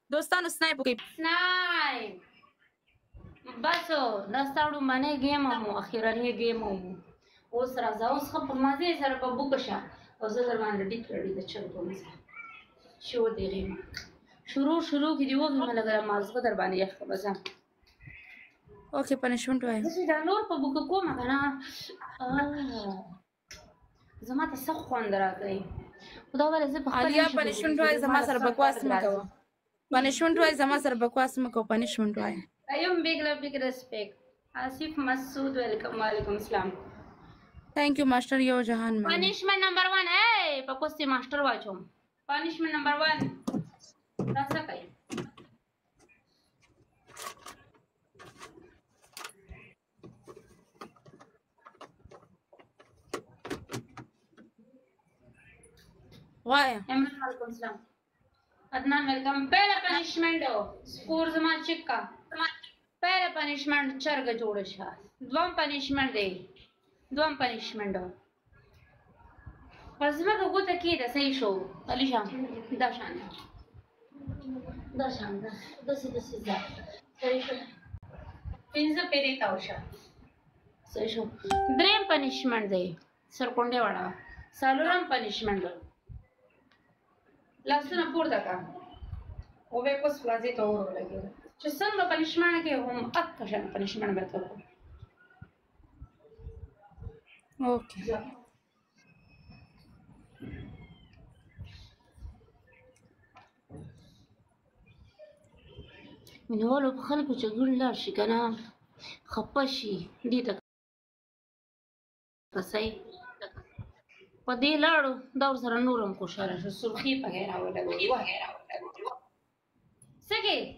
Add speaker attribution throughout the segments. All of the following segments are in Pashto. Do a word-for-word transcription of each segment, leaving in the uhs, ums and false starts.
Speaker 1: دوستانو سنایپ وکړئ.
Speaker 2: سنایپ بس دا ستاړو باندې گیم مو اخیرنی گیم مو اوس راځه اوس خو په مازه سره په بوک شه او زه در باندې ډیټ کړی د چل کوم څه شو دی غیم شروع شروع کې دی وګم لګره مازه در باندې یخ بزا
Speaker 1: اوکې پنیشمنت وای
Speaker 2: زه دا نور په بوک کوم کنه زما ته څه خوند راغی خدا ولې زه په خپل
Speaker 1: علیا پنیشمنت وای زما سره بکواس مکو پنیشمنت وای زما سره بکواس مکو پنیشمنت وای
Speaker 2: ايوم big love big respect Asif Masood welcome वालेकुम सलाम
Speaker 1: thank you master यो जहान में
Speaker 2: पनिशमेंट नंबर वन है पकोस्ती मास्टर वाचो पनिशमेंट नंबर वन रसा काय
Speaker 1: वाय
Speaker 2: इमरान वालेकुम सलाम अदनान वेलकम पहला पनिशमेंट हो स्कोर जमा चिक्का पहला पनिशमेंट चर्ग जोड़ शा द्वम पनिशमेंट दे द्वम पनिशमेंट हो बस मैं को तकीदा सही शो अलीशा दशान दशान दसी दसी जा सही शो पिंज पेरे तावशा सही शो ड्रीम पनिशमेंट दे सरकोंडे वाला सालोरम पनिशमेंट दो लास्ट ना पूरा का ओवे को स्लाजे तो और लगे چې څنګه پنیشمنت کې هم اکشن پنیشمنت به تر
Speaker 1: اوکې
Speaker 2: منولو په خلکو چې ګل لار شي کنه خپه شي دې ته کسای په دې لاړو دا سره نورم خوشاله شو سرخی په غیر راوړل وغیرہ سګي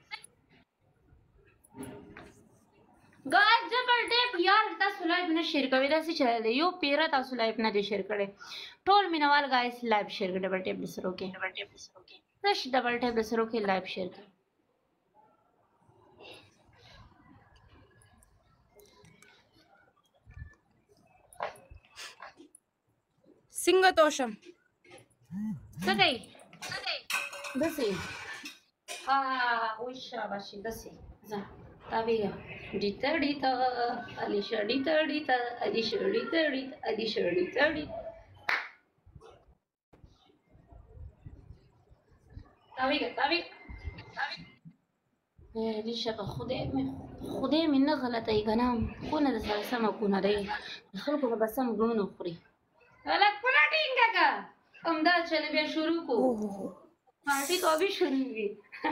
Speaker 2: गाइस डबल टेप यार تاسو لایو نه شیر کوي دا څه چل دی یو پیرا تاسو لایو نه دي شیر کړي ټول مینوال guys لایو شیر کړي ډبل ټیپ سره اوکے ډبل ټیپ سره اوکے رش ډبل ټیپ سره اوکے لایو شیر کړي
Speaker 1: څنګه توشم
Speaker 2: څه کوي دسي ها وای شاباشي دسي ځه Tabiga, dita dita, Alicia dita dita, Alicia dita dita, Alicia dita dita. Tabiga, tabiga, tabiga. Alicia ka खुदे में खुदे में न गलत है गना कौन है सारे समा कौन है खल को बस हम गुण नौकरी अलग पुना टिंगा का अमदा चले बे शुरू को पार्टी को भी शुरू हुई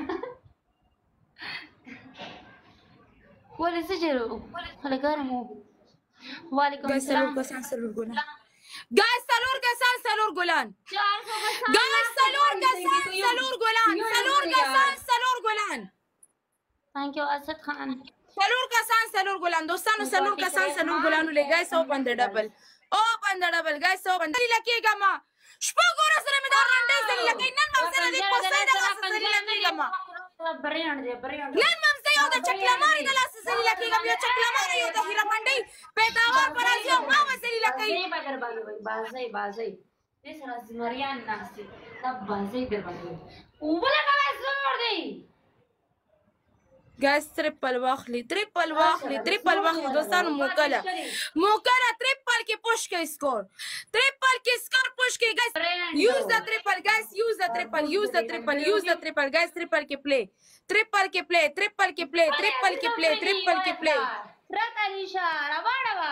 Speaker 2: ولا سجلوا ولا قرموا وعليكم السلام
Speaker 1: قسان سلور قولان جاي سلور قسان سلور قولان جاي سلور قسان سلور قولان سلور قسان سلور قولان
Speaker 2: ثانك يو اسد خان
Speaker 1: سلور قسان سلور قولان دوستانو سلور قسان سلور قولان ولې جاي اوپن د ډبل اوپن د ډبل جاي اوپن د لکیګه ما شپه ګور سره مې دا رانډې سره لکې نن ما سره دې پوسټ دا سره لکیګه ما
Speaker 2: بريان دې بريان
Speaker 1: نن ما زه یو د چکلماري د لاس سره لکیګه یو چکلماري یو د هیره منډي پیداوار پر راځي ما وسري لکې
Speaker 2: دې بدر باندې بازي بازي دې سره زمریان ناشتي تب بازي در باندې وبله کا زور دی
Speaker 1: گیس triple واخلي triple واخلي triple واخلي دوستانو موکلا موکلا triple کې پوش کې سکور triple کې سکور پوش کې گیس یوز د triple گیس یوز د triple یوز د triple یوز د triple گیس triple کې پلی triple کې پلی triple کې پلی triple کې پلی triple کې پلی
Speaker 2: رات الیشا راوړوا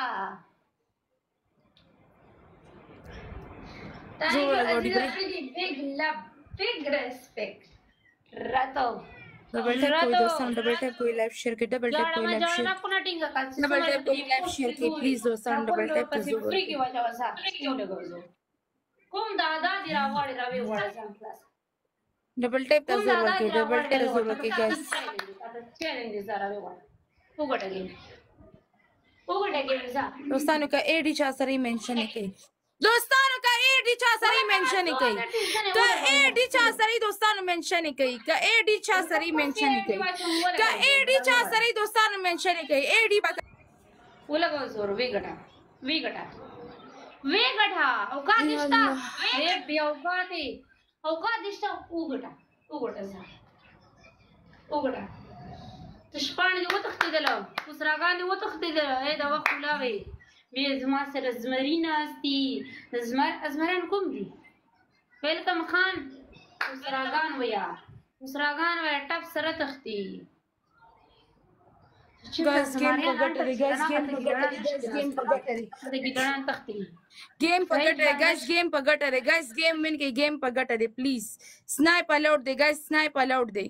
Speaker 2: big love big respect rato
Speaker 1: double tap कोई दोस्तों डबल टैप कोई लाइव शेयर के डबल टैप कोई लाइव शेयर डबल टैप कोई live share के please दोस्तों double tap को जरूर
Speaker 2: फ्री की वजह से क्यों लगो जो कोम दादा जी रावाड़ी रावे वड़ा जान क्लास
Speaker 1: डबल टैप का जरूर के डबल टैप जरूर के गाइस
Speaker 2: चैलेंज जरा वे वड़ा उगट गेम उगट गेम जा
Speaker 1: दोस्तों का एडी चा सरी मेंशन है के दोस्तانو का एडी चा सरी मेंशन है कई का एडी चा सरी दोस्तانو मेंशन है कई का एडी चा सरी मेंशन है कई का एडी चा सरी दोस्तانو मेंशन है कई एडी बता
Speaker 2: उलगो जोर वे गटा वे गटा वे गटा औका दिष्टा वे बेवकाती औका दिष्टा उ गटा उ गटा जा وګړه تشپاڼې دې وتښتېدله خسراګان دې وتښتېدله ای د وخت ولاغې بیا زما سره زمري ناست دي زمریان کوم دي ویلکم خان خسراګان ویا خسراګان ویا ټپ سره تښتي
Speaker 1: Guys, game for gutter, guys, game for gutter, guys, game for gutter. Game for gutter, guys, game for gutter, guys, game win के game for gutter, please. Snipe allowed they, guys, snipe allowed they.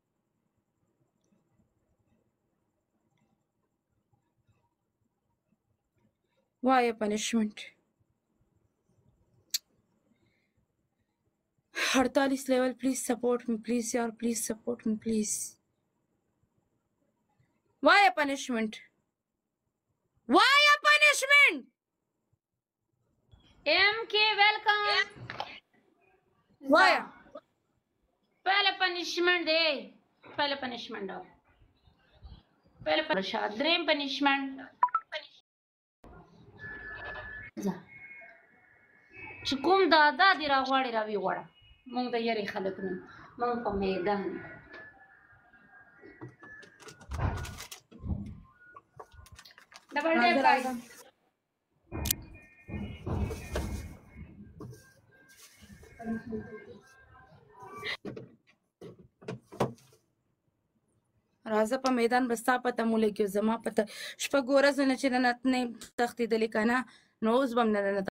Speaker 1: Why a punishment? अड़तालीस level, please support me, please, यार, please support me, please. Why a punishment? Why a punishment?
Speaker 2: M K, welcome.
Speaker 1: Why?
Speaker 2: पहले punishment दे पहले punishment दो पहले प्रसाद dream punishment जा چې کوم دادا دی راغواړي راوي غواړه مونږ د یاري خلک نه مونږ په میدان Double tap guys.
Speaker 1: राजा په میدان بستا پته مو لګي زما پته شپه ګورز نه چې نن نه تختې د لیکنه نو اوس بم نه